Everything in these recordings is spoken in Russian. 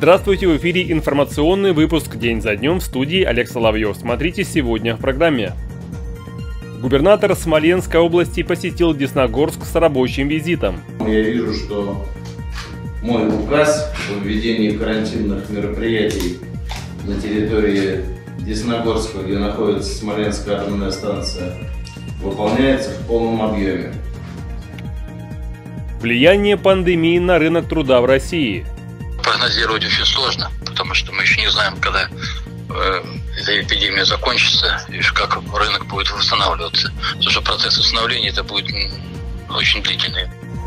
Здравствуйте, в эфире информационный выпуск «День за днем», в студии Олег Соловьев. Смотрите сегодня в программе. Губернатор Смоленской области посетил Десногорск с рабочим визитом. Я вижу, что мой указ о введении карантинных мероприятий на территории Десногорска, где находится Смоленская атомная станция, выполняется в полном объеме. Влияние пандемии на рынок труда в России. Прогнозировать очень сложно, потому что мы еще не знаем, когда эта эпидемия закончится и как рынок будет восстанавливаться. Потому что процесс восстановления это будет очень длительный.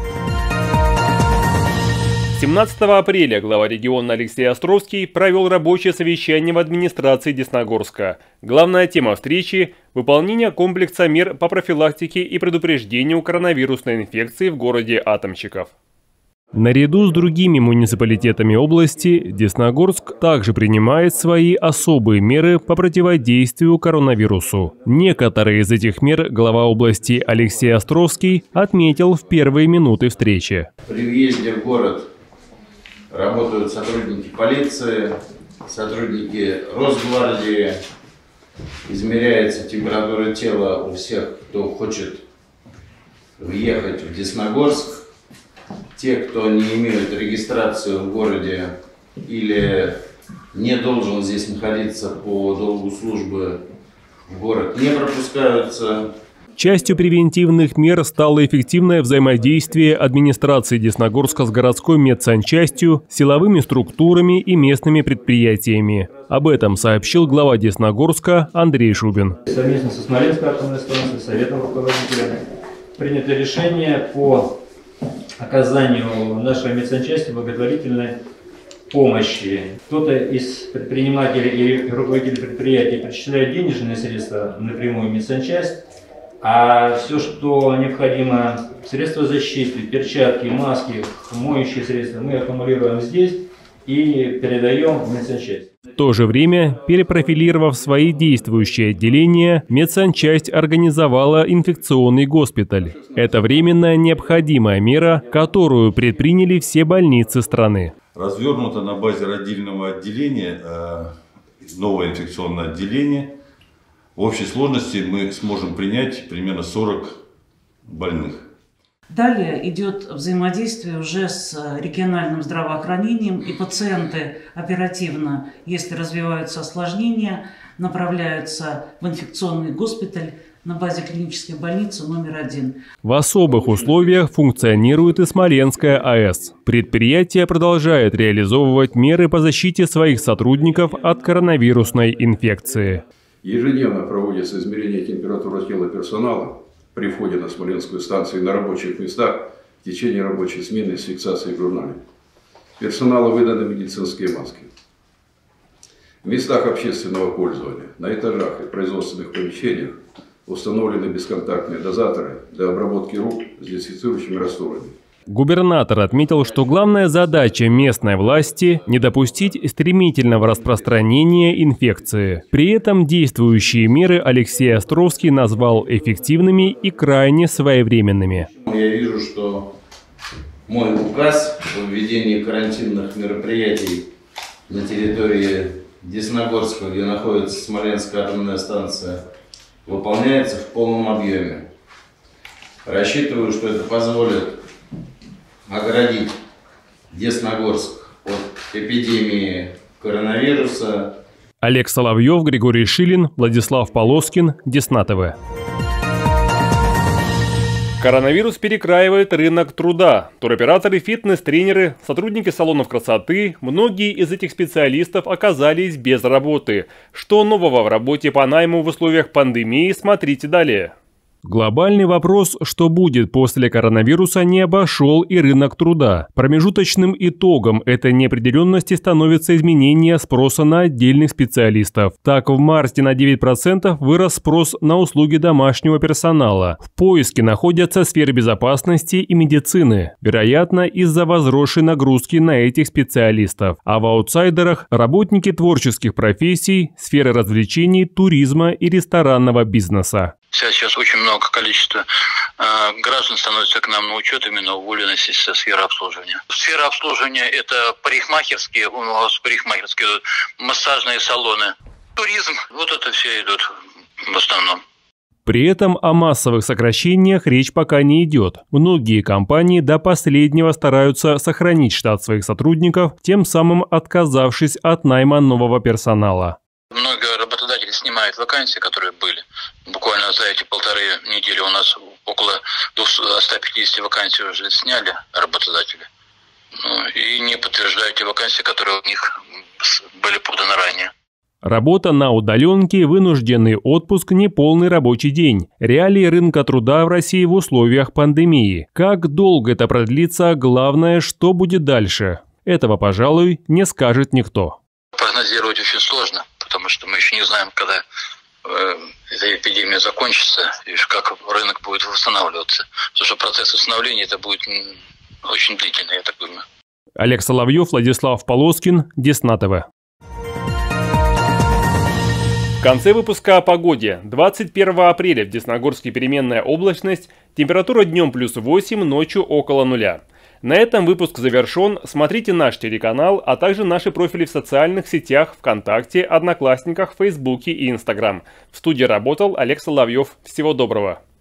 17 апреля глава региона Алексей Островский провел рабочее совещание в администрации Десногорска. Главная тема встречи – выполнение комплекса мер по профилактике и предупреждению коронавирусной инфекции в городе Атомщиков. Наряду с другими муниципалитетами области, Десногорск также принимает свои особые меры по противодействию коронавирусу. Некоторые из этих мер глава области Алексей Островский отметил в первые минуты встречи. При въезде в город работают сотрудники полиции, сотрудники Росгвардии, измеряется температура тела у всех, кто хочет въехать в Десногорск. Те, кто не имеют регистрацию в городе или не должен здесь находиться по долгу службы, в город не пропускаются. Частью превентивных мер стало эффективное взаимодействие администрации Десногорска с городской медсанчастью, силовыми структурами и местными предприятиями. Об этом сообщил глава Десногорска Андрей Шубин. Совместно со Смоленской атомной станцией, Советом руководителя принято решение по оказанию нашей медсанчасти благотворительной помощи. Кто-то из предпринимателей или руководителей предприятий перечисляет денежные средства напрямую в медсанчасть, а все, что необходимо, средства защиты, перчатки, маски, моющие средства, мы аккумулируем здесь и передаем в медсанчасть. В то же время, перепрофилировав свои действующие отделения, медсанчасть организовала инфекционный госпиталь. Это временная необходимая мера, которую предприняли все больницы страны. Развернуто на базе родильного отделения новое инфекционное отделение. В общей сложности мы сможем принять примерно 40 больных. Далее идет взаимодействие уже с региональным здравоохранением, и пациенты оперативно, если развиваются осложнения, направляются в инфекционный госпиталь на базе клинической больницы номер 1. В особых условиях функционирует и Смоленская АЭС. Предприятие продолжает реализовывать меры по защите своих сотрудников от коронавирусной инфекции. Ежедневно проводится измерение температуры тела персонала при входе на Смоленскую станцию на рабочих местах в течение рабочей смены с фиксацией в журнале. Персоналу выданы медицинские маски. В местах общественного пользования, на этажах и производственных помещениях установлены бесконтактные дозаторы для обработки рук с дезинфицирующими растворами. Губернатор отметил, что главная задача местной власти – не допустить стремительного распространения инфекции. При этом действующие меры Алексей Островский назвал эффективными и крайне своевременными. Я вижу, что мой указ о введении карантинных мероприятий на территории Десногорска, где находится Смоленская атомная станция, выполняется в полном объеме. Рассчитываю, что это позволит оградить Десногорск от эпидемии коронавируса. Олег Соловьев, Григорий Шилин, Владислав Полоскин, Десна ТВ. Коронавирус перекраивает рынок труда. Туроператоры, фитнес-тренеры, сотрудники салонов красоты, многие из этих специалистов оказались без работы. Что нового в работе по найму в условиях пандемии, смотрите далее. Глобальный вопрос, что будет после коронавируса, не обошел и рынок труда. Промежуточным итогом этой неопределенности становится изменение спроса на отдельных специалистов. Так, в марте на 9% вырос спрос на услуги домашнего персонала. В поиске находятся сферы безопасности и медицины, вероятно, из-за возросшей нагрузки на этих специалистов. А в аутсайдерах – работники творческих профессий, сферы развлечений, туризма и ресторанного бизнеса. Сейчас очень много количества граждан становится к нам на учет, именно уволены со сферы обслуживания. Сфера обслуживания – это парикмахерские, у нас парикмахерские, массажные салоны, туризм. Вот это все идут в основном. При этом о массовых сокращениях речь пока не идет. Многие компании до последнего стараются сохранить штат своих сотрудников, тем самым отказавшись от найма нового персонала. Много работодателей снимают вакансии, которые были. Буквально за эти 1,5 недели у нас около 150 вакансий уже сняли работодатели. И не подтверждают те вакансии, которые у них были поданы ранее. Работа на удаленке, вынужденный отпуск, неполный рабочий день. Реалии рынка труда в России в условиях пандемии. Как долго это продлится, главное, что будет дальше. Этого, пожалуй, не скажет никто. Прогнозировать очень сложно, потому что мы еще не знаем, когда эта эпидемия закончится и как рынок будет восстанавливаться. Потому что процесс восстановления это будет очень длительный, я так думаю. Олег Соловьев, Владислав Полоскин, Десна ТВ. В конце выпуска о погоде. 21 апреля в Десногорске переменная облачность, температура днем +8, ночью около 0. На этом выпуск завершен. Смотрите наш телеканал, а также наши профили в социальных сетях ВКонтакте, Одноклассниках, Фейсбуке и Инстаграм. В студии работал Олег Соловьев. Всего доброго.